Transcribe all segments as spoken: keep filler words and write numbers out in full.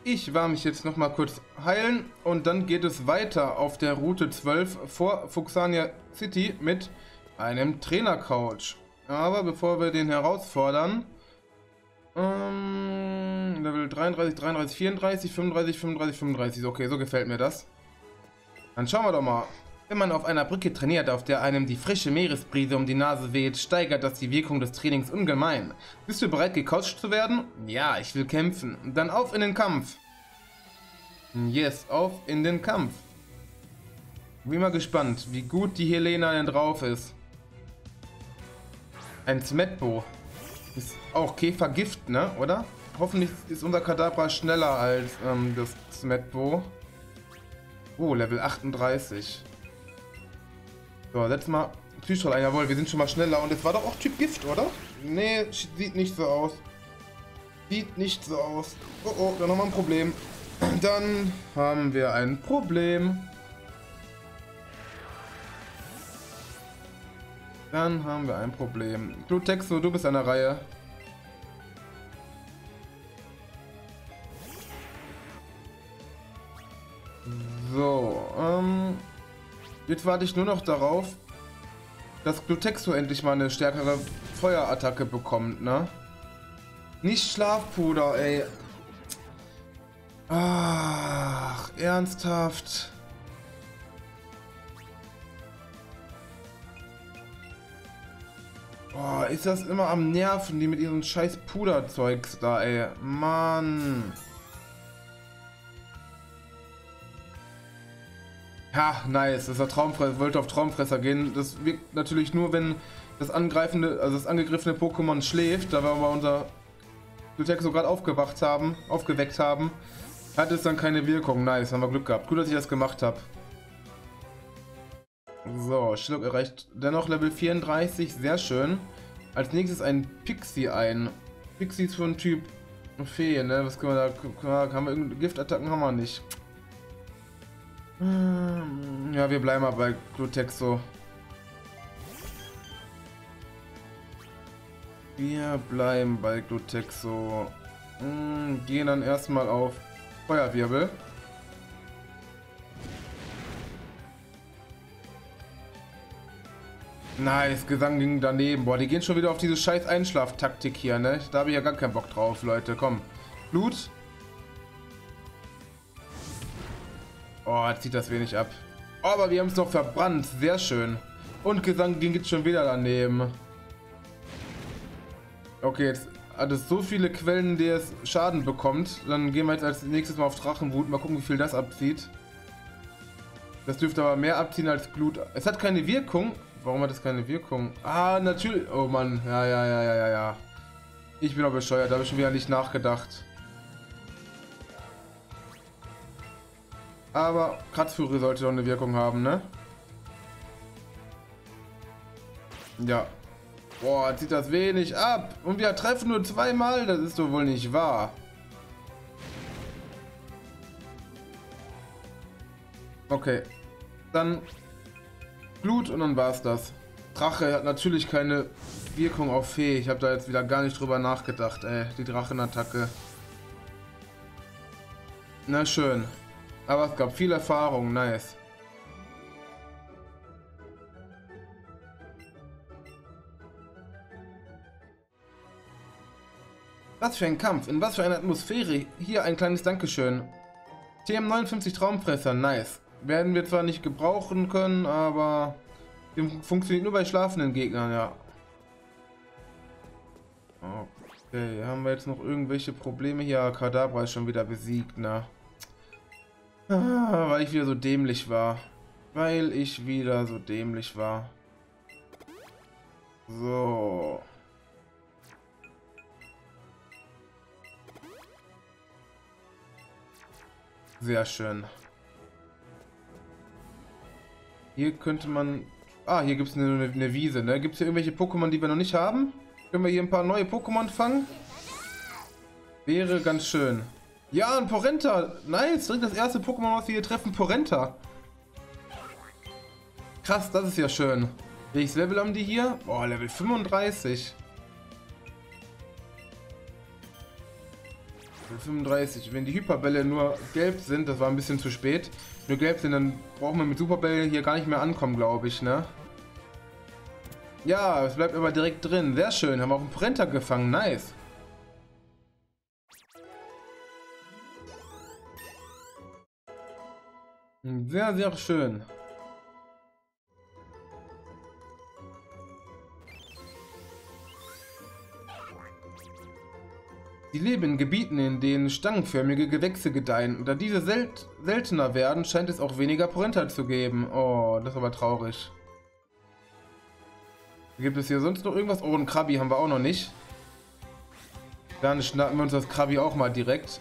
Ich war mich jetzt noch mal kurz heilen und dann geht es weiter auf der Route zwölf vor Fuxania City mit einem Trainer-Couch. Aber bevor wir den herausfordern, ähm, Level dreiunddreißig, dreiunddreißig, vierunddreißig, fünfunddreißig, fünfunddreißig, fünfunddreißig, okay, so gefällt mir das. Dann schauen wir doch mal. Wenn man auf einer Brücke trainiert, auf der einem die frische Meeresbrise um die Nase weht, steigert das die Wirkung des Trainings ungemein. Bist du bereit, gecoacht zu werden? Ja, ich will kämpfen. Dann auf in den Kampf. Yes, auf in den Kampf. Bin mal gespannt, wie gut die Helena denn drauf ist. Ein Smetbo. Ist auch Käfergift, ne? Oder? Hoffentlich ist unser Kadabra schneller als ähm, das Smetbo. Oh, Level achtunddreißig. So, setz mal Psychol ein. Jawohl, wir sind schon mal schneller. Und es war doch auch Typ Gift, oder? Nee, sieht nicht so aus. Sieht nicht so aus. Oh, oh, dann haben wir ein Problem. Dann haben wir ein Problem. Dann haben wir ein Problem. Glutexo, du bist an der Reihe. So, ähm... jetzt warte ich nur noch darauf, dass Glutexo endlich mal eine stärkere Feuerattacke bekommt, ne? Nicht Schlafpuder, ey. Ach, ernsthaft. Boah, ist das immer am Nerven, die mit ihren scheiß Puderzeugs da, ey. Mann. Ja, nice. Das ist der Traumfresser, wollte auf Traumfresser gehen. Das wirkt natürlich nur, wenn das angreifende, also das angegriffene Pokémon schläft. Da wir aber unser Glutexo gerade aufgewacht haben, aufgeweckt haben, hat es dann keine Wirkung. Nice, haben wir Glück gehabt. Gut, dass ich das gemacht habe. So, Schluck erreicht dennoch Level vierunddreißig, sehr schön. Als nächstes ein Pixie ein. Pixie ist von Typ Fee, ne? Was können wir da? Haben wir irgendeine Giftattacken? Haben wir nicht. Ja, wir bleiben mal bei Glutexo. Wir bleiben bei Glutexo. Gehen dann erstmal auf Feuerwirbel. Nice, Gesang ging daneben. Boah, die gehen schon wieder auf diese scheiß Einschlaftaktik hier, ne? Da habe ich ja gar keinen Bock drauf, Leute. Komm. Blut. Oh, jetzt zieht das wenig ab. Oh, aber wir haben es noch verbrannt. Sehr schön. Und Gesang ging jetzt schon wieder daneben. Okay, jetzt hat es so viele Quellen, die es Schaden bekommt. Dann gehen wir jetzt als nächstes mal auf Drachenwut. Mal gucken, wie viel das abzieht. Das dürfte aber mehr abziehen als Glut. Es hat keine Wirkung. Warum hat es keine Wirkung? Ah, natürlich. Oh Mann. Ja, ja, ja, ja, ja, ja. Ich bin auch bescheuert. Da habe ich schon wieder nicht nachgedacht. Aber Kratzfury sollte doch eine Wirkung haben, ne? Ja. Boah, zieht das wenig ab. Und wir treffen nur zweimal. Das ist doch wohl nicht wahr. Okay. Dann Blut und dann war's das. Drache hat natürlich keine Wirkung auf Fee. Ich habe da jetzt wieder gar nicht drüber nachgedacht, ey. Die Drachenattacke. Na schön. Aber es gab viel Erfahrung, nice. Was für ein Kampf, in was für eine Atmosphäre. Hier ein kleines Dankeschön. T M neunundfünfzig Traumfresser, nice. Werden wir zwar nicht gebrauchen können, aber funktioniert nur bei schlafenden Gegnern, ja. Okay, haben wir jetzt noch irgendwelche Probleme hier? Kadabra ist schon wieder besiegt, ne? Ah, weil ich wieder so dämlich war. Weil ich wieder so dämlich war. So. Sehr schön. Hier könnte man... Ah, hier gibt es eine, eine Wiese, ne? Gibt es hier irgendwelche Pokémon, die wir noch nicht haben? Können wir hier ein paar neue Pokémon fangen? Wäre ganz schön. Ja, ein Porenta. Nice, direkt das erste Pokémon, was wir hier treffen, Porenta. Krass, das ist ja schön. Welches Level haben die hier? Boah, Level fünfunddreißig. fünfunddreißig. Wenn die Hyperbälle nur gelb sind, das war ein bisschen zu spät, nur gelb sind, dann brauchen wir mit Superbälle hier gar nicht mehr ankommen, glaube ich, ne? Ja, es bleibt aber direkt drin. Sehr schön. Haben wir auch einen Printer gefangen. Nice. Sehr, sehr schön. Sie leben in Gebieten, in denen stangenförmige Gewächse gedeihen. Da diese sel seltener werden, scheint es auch weniger Printer zu geben. Oh, das ist aber traurig. Gibt es hier sonst noch irgendwas? Oh, ein Krabi haben wir auch noch nicht. Dann schnappen wir uns das Krabi auch mal direkt.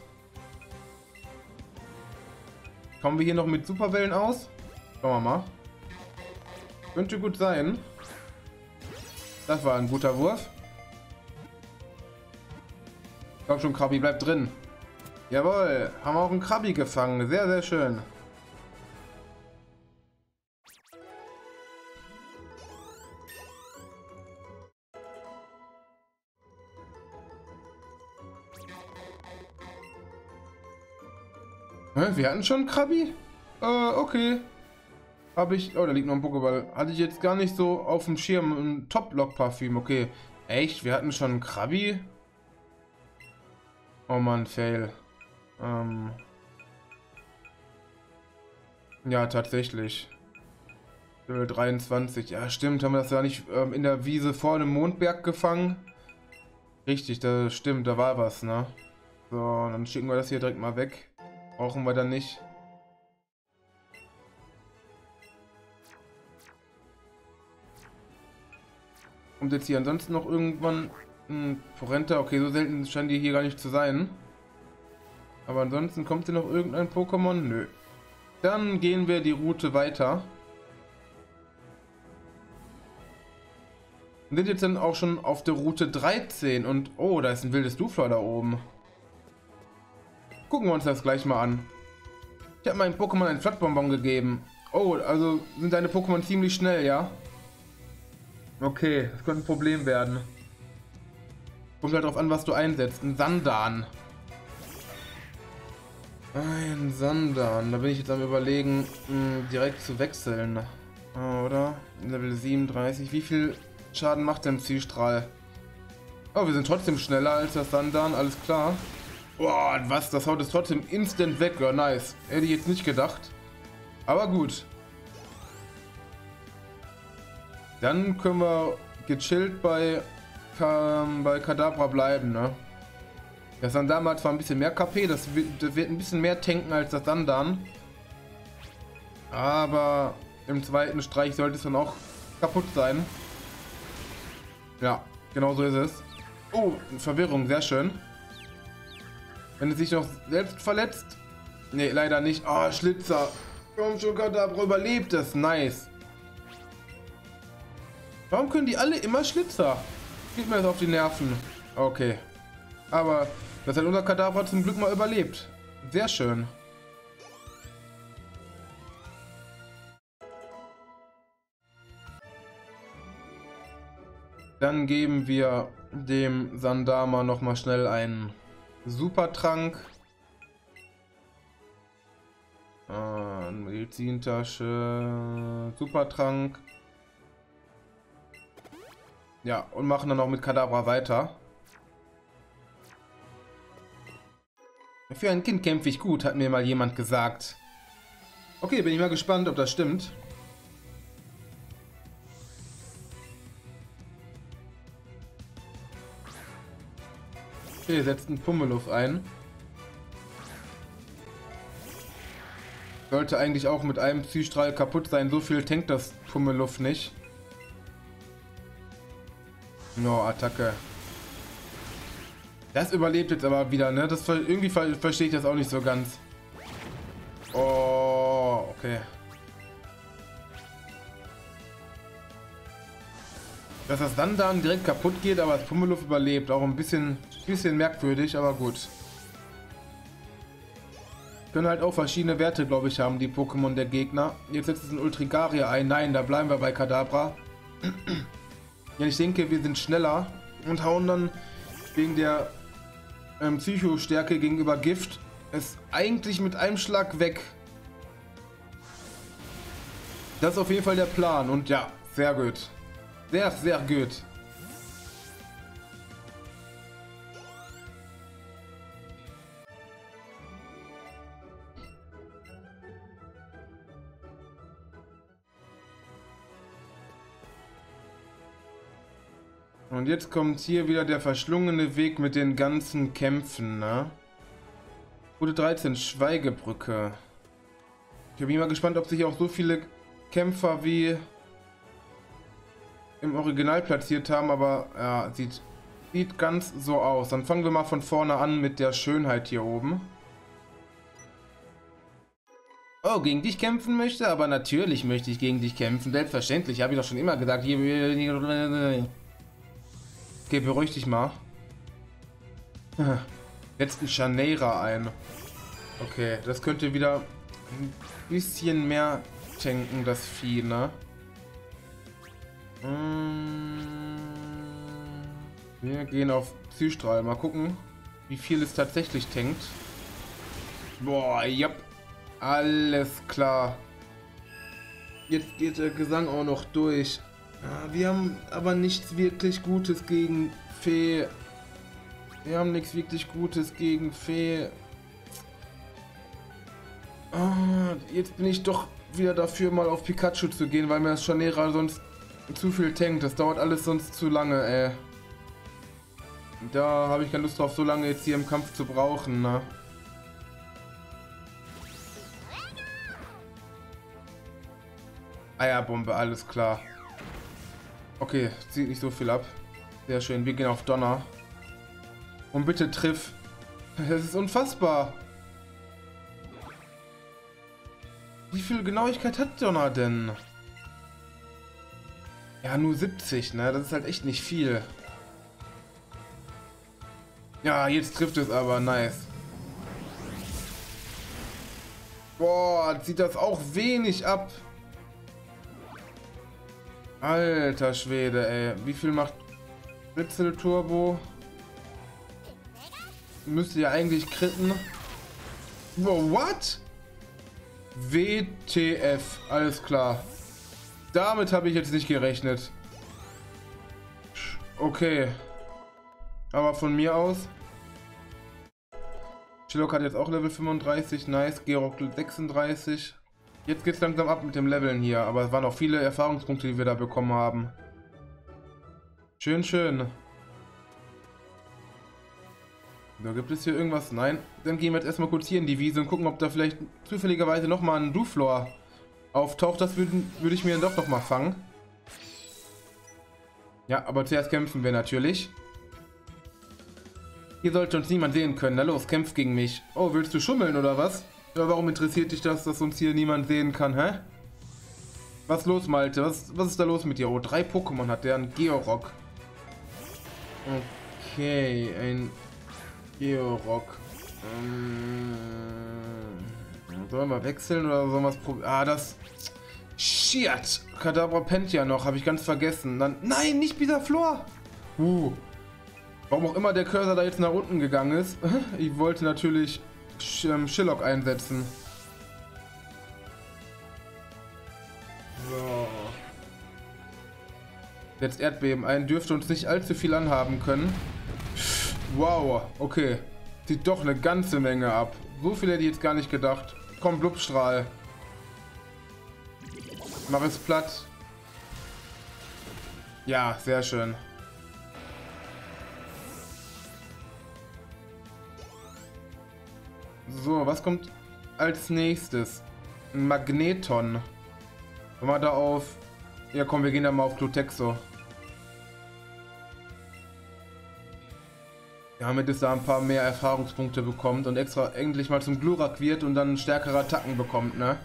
Kommen wir hier noch mit Superwellen aus? Schauen wir mal. Könnte gut sein. Das war ein guter Wurf. Komm schon, Krabi, bleib drin. Jawohl, haben wir auch einen Krabi gefangen. Sehr, sehr schön. Wir hatten schon einen Krabi? Äh, okay. Habe ich... Oh, da liegt noch ein Pokéball. Hatte ich jetzt gar nicht so auf dem Schirm. Ein Top-Lock-Parfüm, okay. Echt? Wir hatten schon einen Krabi? Oh Mann, Fail. Ähm... Ja, tatsächlich. Level dreiundzwanzig. Ja, stimmt. Haben wir das ja nicht ähm, in der Wiese vor dem Mondberg gefangen? Richtig, das stimmt. Da war was, ne? So, dann schicken wir das hier direkt mal weg. Brauchen wir dann nicht. Kommt jetzt hier ansonsten noch irgendwann ein Porenta? Okay, so selten scheinen die hier gar nicht zu sein. Aber ansonsten kommt hier noch irgendein Pokémon? Nö. Dann gehen wir die Route weiter. Wir sind jetzt dann auch schon auf der Route dreizehn und oh, da ist ein wildes Duflor da oben. Gucken wir uns das gleich mal an. Ich habe meinem Pokémon einen Flottbonbon gegeben. Oh, also sind deine Pokémon ziemlich schnell, ja? Okay, das könnte ein Problem werden. Kommt halt drauf an, was du einsetzt. Ein Sandan. Ein Sandan. Da bin ich jetzt am Überlegen, mh, direkt zu wechseln. Oder? Level siebenunddreißig. Wie viel Schaden macht denn Zielstrahl? Oh, wir sind trotzdem schneller als das Sandan. Alles klar. Boah, was? Das haut es trotzdem instant weg. Ja, nice. Hätte ich jetzt nicht gedacht. Aber gut. Dann können wir gechillt bei, ähm, bei Kadabra bleiben, ne? Das Sandan hat zwar ein bisschen mehr K P, das wird, das wird ein bisschen mehr tanken als das Sandan. Aber im zweiten Streich sollte es dann auch kaputt sein. Ja, genau so ist es. Oh, Verwirrung, sehr schön. Wenn es sich noch selbst verletzt? Ne, leider nicht. Ah, oh, Schlitzer. Komm schon, Kadabra überlebt es. Nice. Warum können die alle immer Schlitzer? Geht mir das auf die Nerven. Okay. Aber das hat unser Kadabra zum Glück mal überlebt. Sehr schön. Dann geben wir dem Sandama noch mal schnell einen Supertrank. Ah, Medizintasche. Supertrank. Ja, und machen dann auch mit Kadabra weiter. Für ein Kind kämpfe ich gut, hat mir mal jemand gesagt. Okay, bin ich mal gespannt, ob das stimmt. Okay, setzt einen Pummeluff ein. Sollte eigentlich auch mit einem Psystrahl kaputt sein. So viel tankt das Pummeluff nicht. No, Attacke. Das überlebt jetzt aber wieder, ne? Das irgendwie ver verstehe ich das auch nicht so ganz. Oh, okay. Dass das dann dann direkt kaputt geht, aber das Pummeluff überlebt. Auch ein bisschen, bisschen merkwürdig, aber gut. Können halt auch verschiedene Werte, glaube ich, haben, die Pokémon der Gegner. Jetzt setzt es ein Ultrigaria ein. Nein, da bleiben wir bei Kadabra. Ja, ich denke, wir sind schneller und hauen dann wegen der ähm, Psychostärke gegenüber Gift ist eigentlich mit einem Schlag weg. Das ist auf jeden Fall der Plan. Und ja, sehr gut. Sehr, sehr gut. Und jetzt kommt hier wieder der verschlungene Weg mit den ganzen Kämpfen, ne? Route dreizehn, Schweigebrücke. Ich bin mal gespannt, ob sich auch so viele Kämpfer wie im Original platziert haben, aber ja, sieht, sieht ganz so aus. Dann fangen wir mal von vorne an mit der Schönheit hier oben. Oh, gegen dich kämpfen möchte? Aber natürlich möchte ich gegen dich kämpfen. Selbstverständlich, habe ich doch schon immer gesagt. Okay, beruhig dich mal. Jetzt ein Chanera ein. Okay, das könnte wieder ein bisschen mehr tanken, das Vieh, ne? Wir gehen auf Psystrahl. Mal gucken, wie viel es tatsächlich tankt. Boah, ja. Alles klar. Jetzt geht der Gesang auch noch durch. Wir haben aber nichts wirklich Gutes gegen Fee. Wir haben nichts wirklich Gutes gegen Fee. Oh, jetzt bin ich doch wieder dafür, mal auf Pikachu zu gehen, weil mir das Chanera sonst zu viel tankt. Das dauert alles sonst zu lange, ey. Da habe ich keine Lust drauf, so lange jetzt hier im Kampf zu brauchen, ne? Eierbombe, alles klar. Okay, zieht nicht so viel ab. Sehr schön, wir gehen auf Donner. Und bitte triff. Das ist unfassbar. Wie viel Genauigkeit hat Donner denn? Ja, nur siebzig, ne? Das ist halt echt nicht viel. Ja, jetzt trifft es aber, nice. Boah, zieht das auch wenig ab. Alter Schwede, ey. Wie viel macht Ritzel Turbo? Müsste ja eigentlich kritten. Wow, what? W T F, alles klar. Damit habe ich jetzt nicht gerechnet. Okay. Aber von mir aus. Chilok hat jetzt auch Level fünfunddreißig, nice. Georg sechsunddreißig. Jetzt geht's langsam ab mit dem Leveln hier, aber es waren auch viele Erfahrungspunkte, die wir da bekommen haben. Schön, schön. So, gibt es hier irgendwas? Nein. Dann gehen wir jetzt erstmal kurz hier in die Wiese und gucken, ob da vielleicht zufälligerweise nochmal ein Duflor auftaucht. Das würde würd ich mir dann doch nochmal fangen. Ja, aber zuerst kämpfen wir natürlich. Hier sollte uns niemand sehen können. Na los, kämpf gegen mich. Oh, willst du schummeln oder was? Ja, warum interessiert dich das, dass uns hier niemand sehen kann, hä? Was ist los, Malte? Was, was ist da los mit dir? Oh, drei Pokémon hat der, ein Georock. Okay, ein Georock. Ähm, sollen wir wechseln oder sollen wir es probieren? Ah, das... Shit! Kadabra pennt ja noch, habe ich ganz vergessen. Dann... Nein, nicht Bisaflor! Uh. Warum auch immer der Cursor da jetzt nach unten gegangen ist. Ich wollte natürlich Chilok einsetzen. So. Jetzt Erdbeben ein. Dürfte uns nicht allzu viel anhaben können. Wow, okay. Zieht doch eine ganze Menge ab. So viel hätte ich jetzt gar nicht gedacht. Komm, Blubstrahl. Mach es platt. Ja, sehr schön. So, was kommt als nächstes? Ein Magneton. Wenn wir da auf... Ja komm, wir gehen da mal auf Glutexo. Damit es da ein paar mehr Erfahrungspunkte bekommt und extra endlich mal zum Glurak wird und dann stärkere Attacken bekommt, ne?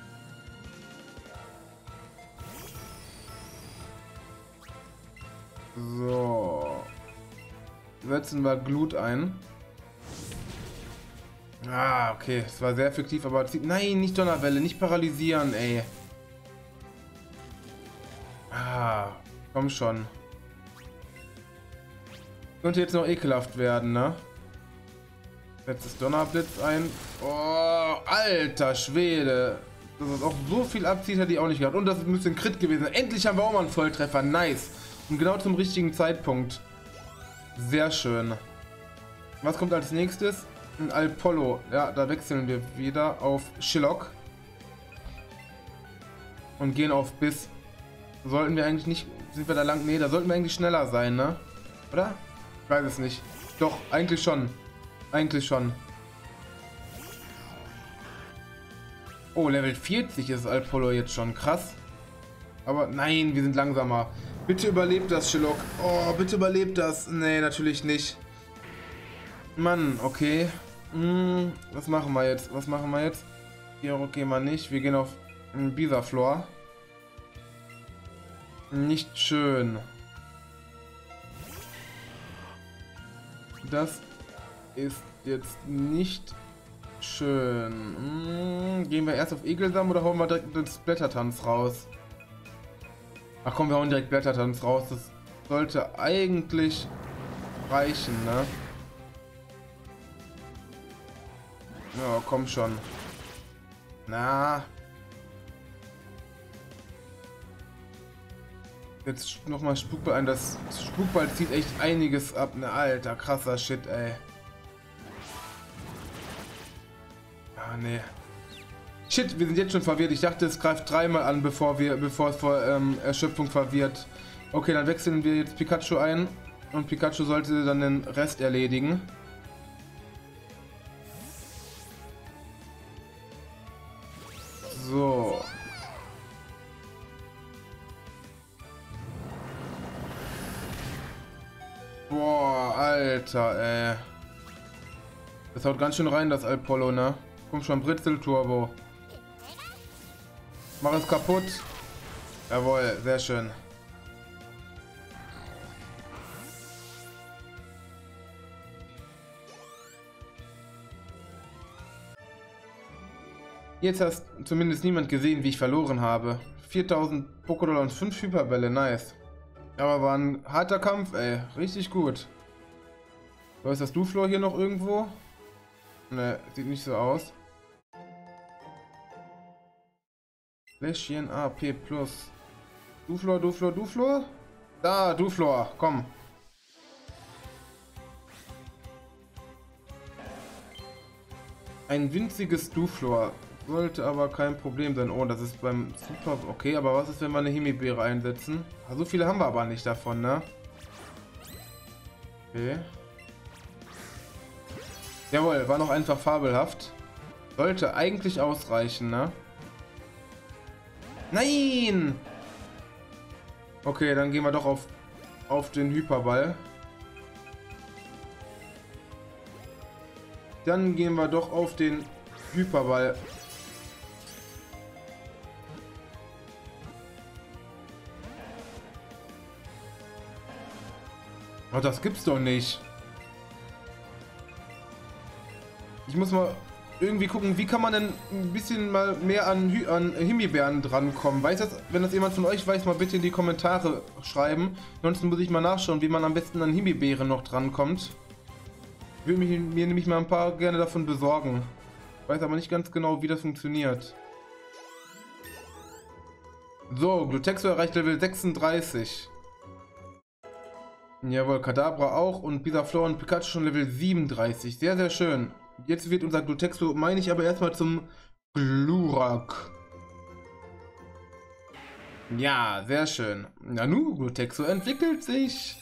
So. Setzen wir Glut ein. Ah, okay. Es war sehr effektiv, aber... Nein, nicht Donnerwelle, nicht paralysieren, ey. Ah, komm schon. Könnte jetzt noch ekelhaft werden, ne? Setzt das Donnerblitz ein. Oh, alter Schwede. Dass es auch so viel abzieht, hätte ich auch nicht gehabt. Und das müsste ein Crit gewesen sein. Endlich haben wir auch mal einen Volltreffer. Nice. Und genau zum richtigen Zeitpunkt. Sehr schön. Was kommt als nächstes? Ein Alpollo. Ja, da wechseln wir wieder auf Shillock. Und gehen auf Biss. Sollten wir eigentlich nicht... Sind wir da lang? Nee, da sollten wir eigentlich schneller sein, ne? Oder? Ich weiß es nicht. Doch, eigentlich schon. Eigentlich schon. Oh, Level vierzig ist Alpollo jetzt schon. Krass. Aber nein, wir sind langsamer. Bitte überlebt das, Shillock. Oh, bitte überlebt das. Nee, natürlich nicht. Mann, okay. Hm, was machen wir jetzt? Was machen wir jetzt? Hier gehen wir nicht. Wir gehen auf Bisaflor. Nicht schön. Das ist jetzt nicht schön. Hm, gehen wir erst auf Egelsam oder hauen wir direkt den Blättertanz raus? Ach komm, wir hauen direkt Blättertanz raus. Das sollte eigentlich reichen, ne? Ja, komm schon. Na. Jetzt nochmal Spukball ein. Das Spukball zieht echt einiges ab. Ne, alter, krasser Shit, ey. Ah, ne. Shit, wir sind jetzt schon verwirrt. Ich dachte, es greift dreimal an, bevor wir, bevor es vor ähm, Erschöpfung verwirrt. Okay, dann wechseln wir jetzt Pikachu ein. Und Pikachu sollte dann den Rest erledigen. So. Boah, Alter, ey. Das haut ganz schön rein, das Alpollo, ne? Komm schon, Britzel-Turbo. Mach es kaputt. Jawohl, sehr schön. Jetzt hast zumindest niemand gesehen, wie ich verloren habe. viertausend Pokédollar und fünf Hyperbälle, nice. Aber war ein harter Kampf, ey. Richtig gut. So, ist das Duflor hier noch irgendwo? Ne, sieht nicht so aus. Fläschchen A P plus. Duflor, Duflor, Duflor? Da, Duflor, komm. Ein winziges Duflor. Sollte aber kein Problem sein. Oh, das ist beim Super... Okay, aber was ist, wenn wir eine Himbeere einsetzen? So viele haben wir aber nicht davon, ne? Okay. Jawohl, war noch einfach fabelhaft. Sollte eigentlich ausreichen, ne? Nein! Okay, dann gehen wir doch auf, auf den Hyperball. Dann gehen wir doch auf den Hyperball. Oh, das gibt's doch nicht. Ich muss mal irgendwie gucken, wie kann man denn ein bisschen mal mehr an, Hy an Himbeeren drankommen. Weiß das, wenn das jemand von euch weiß, mal bitte in die Kommentare schreiben. Ansonsten muss ich mal nachschauen, wie man am besten an Himbeeren noch drankommt. Ich würde mich, mir nämlich mal ein paar gerne davon besorgen. Weiß aber nicht ganz genau, wie das funktioniert. So, Glutexo erreicht Level sechsunddreißig. Jawohl, Kadabra auch und Bisaflor und Pikachu schon Level siebenunddreißig. Sehr, sehr schön. Jetzt wird unser Glutexo, meine ich, aber erstmal zum Glurak. Ja, sehr schön. Nanu, Glutexo entwickelt sich.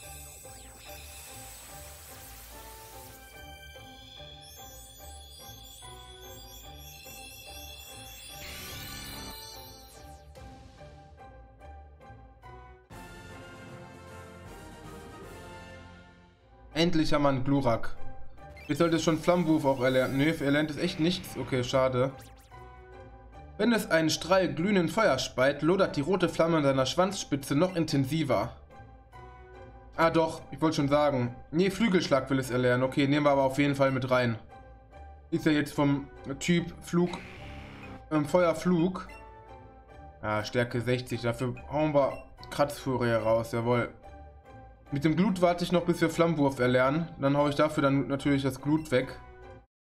Endlich haben wir einen Glurak. Jetzt sollte es schon Flammenwurf auch erlernen. Nö, er lernt es echt nichts. Okay, schade. Wenn es einen Strahl glühenden Feuer speit, lodert die rote Flamme an seiner Schwanzspitze noch intensiver. Ah doch, ich wollte schon sagen. Nee, Flügelschlag will es erlernen. Okay, nehmen wir aber auf jeden Fall mit rein. Ist ja jetzt vom Typ Flug, ähm, Feuerflug. Ah, Stärke sechzig. Dafür hauen wir Kratzfurie raus. Jawohl. Mit dem Glut warte ich noch, bis wir Flammenwurf erlernen. Dann haue ich dafür dann natürlich das Glut weg.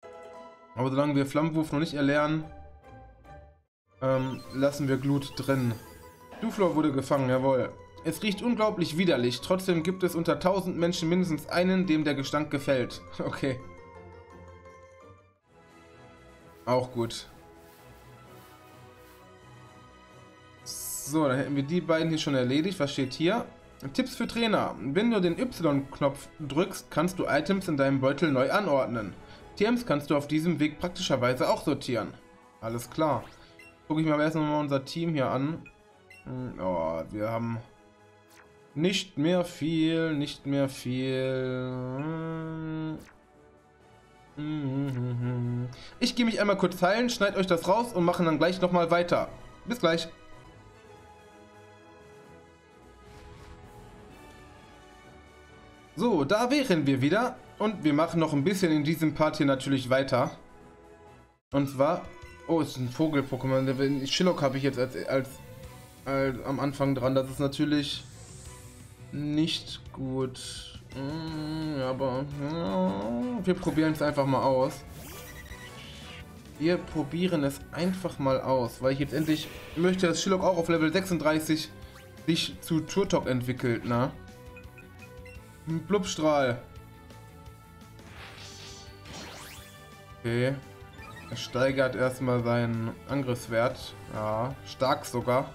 Aber solange wir Flammenwurf noch nicht erlernen, ähm, lassen wir Glut drin. Duflor wurde gefangen, jawohl. Es riecht unglaublich widerlich, trotzdem gibt es unter tausend Menschen mindestens einen, dem der Gestank gefällt. Okay. Auch gut. So, dann hätten wir die beiden hier schon erledigt. Was steht hier? Tipps für Trainer. Wenn du den Y-Knopf drückst, kannst du Items in deinem Beutel neu anordnen. T Ms kannst du auf diesem Weg praktischerweise auch sortieren. Alles klar. Gucke ich mir aber erst mal unser Team hier an. Oh, wir haben nicht mehr viel, nicht mehr viel. Ich gehe mich einmal kurz heilen, schneid euch das raus und machen dann gleich nochmal weiter. Bis gleich. So, da wären wir wieder und wir machen noch ein bisschen in diesem Part hier natürlich weiter. Und zwar, oh, es ist ein Vogel-Pokémon. Shillock habe ich jetzt als, als, als am Anfang dran. Das ist natürlich nicht gut. Mm, aber ja, wir probieren es einfach mal aus. Wir probieren es einfach mal aus, weil ich jetzt endlich möchte, dass Shillock auch auf Level sechsunddreißig sich zu Turtok entwickelt, ne? Blubstrahl. Okay. Er steigert erstmal seinen Angriffswert. Ja, stark sogar.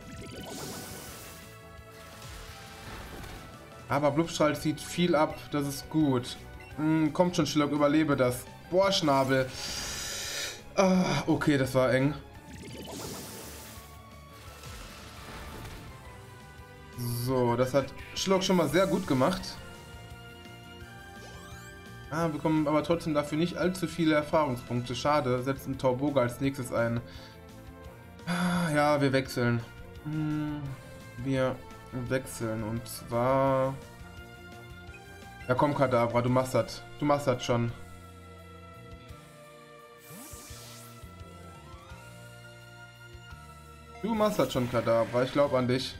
Aber Blubstrahl zieht viel ab. Das ist gut. Hm, kommt schon, Shillock, überlebe das. Boah, Schnabel. Ah, okay, das war eng. So, das hat Shillock schon mal sehr gut gemacht. Ah, wir bekommen aber trotzdem dafür nicht allzu viele Erfahrungspunkte. Schade, setzt ein Tauboga als nächstes ein. Ah, ja, wir wechseln. Hm, wir wechseln und zwar... Ja komm, Kadabra, du machst das. Du machst das schon. Du machst das schon, Kadabra. Ich glaube an dich.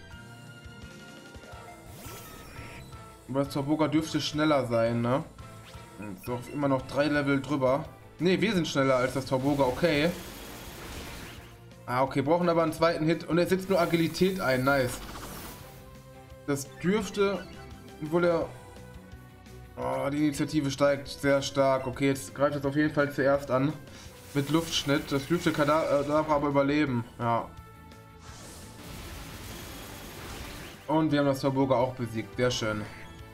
Aber das Tauboga dürfte schneller sein, ne? Ist doch immer noch drei Level drüber. Ne, wir sind schneller als das Tauboga, okay. Ah, okay, brauchen aber einen zweiten Hit. Und er setzt nur Agilität ein, nice. Das dürfte, obwohl er... Oh, die Initiative steigt sehr stark. Okay, jetzt greift es auf jeden Fall zuerst an. Mit Luftschnitt. Das dürfte Kadabra aber überleben. Ja. Und wir haben das Tauboga auch besiegt. Sehr schön.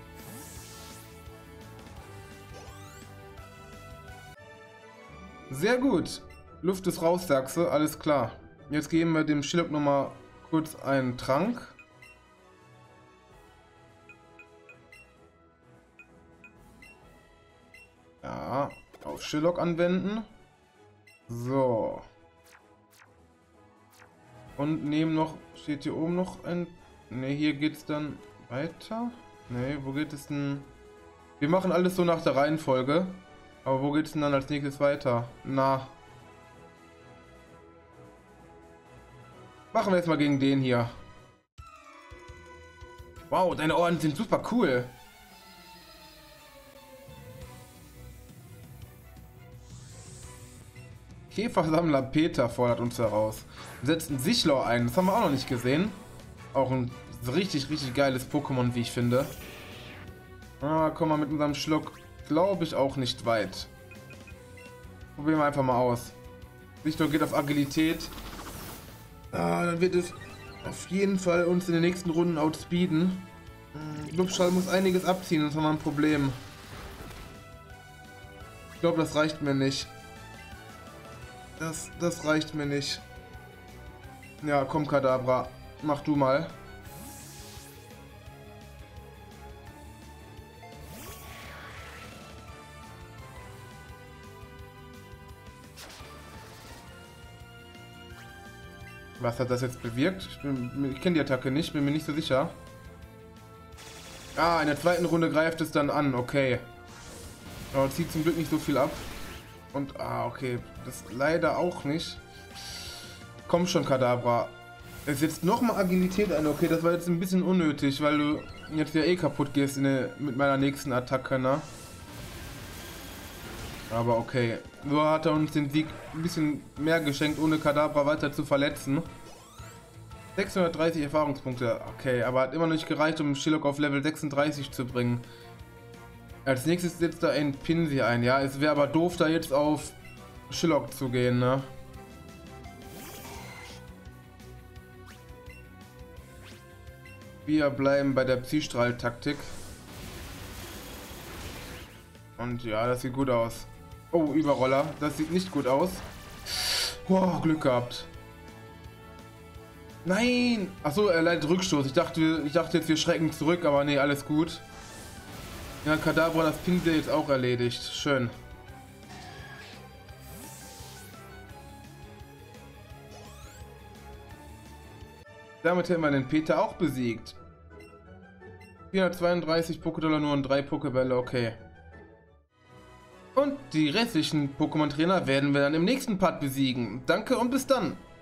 Sehr gut. Luft ist raus, Sachse. Alles klar. Jetzt geben wir dem Shillock nochmal kurz einen Trank. Ja, auf Shillock anwenden. So. Und nehmen noch, steht hier oben noch ein... Ne, hier geht's dann weiter. Ne, wo geht es denn? Wir machen alles so nach der Reihenfolge. Aber wo geht es denn dann als nächstes weiter? Na. Machen wir jetzt mal gegen den hier. Wow, deine Ohren sind super cool. Käfersammler Peter fordert uns heraus. Wir setzen Sichlor ein. Das haben wir auch noch nicht gesehen. Auch ein richtig, richtig geiles Pokémon, wie ich finde. Ah, kommen wir mit unserem Schluck, glaube ich, auch nicht weit. Probieren wir einfach mal aus. Sichlor geht auf Agilität. Ah, dann wird es auf jeden Fall uns in den nächsten Runden outspeeden. Blubstrahl muss einiges abziehen, sonst haben wir ein Problem. Ich glaube, das reicht mir nicht. Das, das reicht mir nicht. Ja, komm, Kadabra. Mach du mal. Was hat das jetzt bewirkt? Ich, bin, ich kenne die Attacke nicht, bin mir nicht so sicher. Ah, in der zweiten Runde greift es dann an, okay. Aber zieht zum Glück nicht so viel ab. Und, ah, okay, das leider auch nicht. Komm schon, Kadabra. Es setzt nochmal Agilität ein, okay, das war jetzt ein bisschen unnötig, weil du jetzt ja eh kaputt gehst in der, mit meiner nächsten Attacke, ne? Aber okay. So hat er uns den Sieg ein bisschen mehr geschenkt, ohne Kadabra weiter zu verletzen. sechshundertdreißig Erfahrungspunkte. Okay, aber hat immer noch nicht gereicht, um Shilok auf Level sechsunddreißig zu bringen. Als nächstes setzt er ein Pinsy ein. Ja, es wäre aber doof, da jetzt auf Shilok zu gehen, ne? Wir bleiben bei der Psystrahl-Taktik. Und ja, das sieht gut aus. Oh, Überroller. Das sieht nicht gut aus. Wow, Glück gehabt. Nein! Achso, er leidet Rückstoß. Ich dachte, ich dachte jetzt, wir schrecken zurück, aber nee, alles gut. Ja, Kadabra das Pinsel jetzt auch erledigt. Schön. Damit hätten wir den Peter auch besiegt. vierhundertzweiunddreißig Pokédollar nur und drei Pokébälle, okay. Und die restlichen Pokémon-Trainer werden wir dann im nächsten Part besiegen. Danke und bis dann!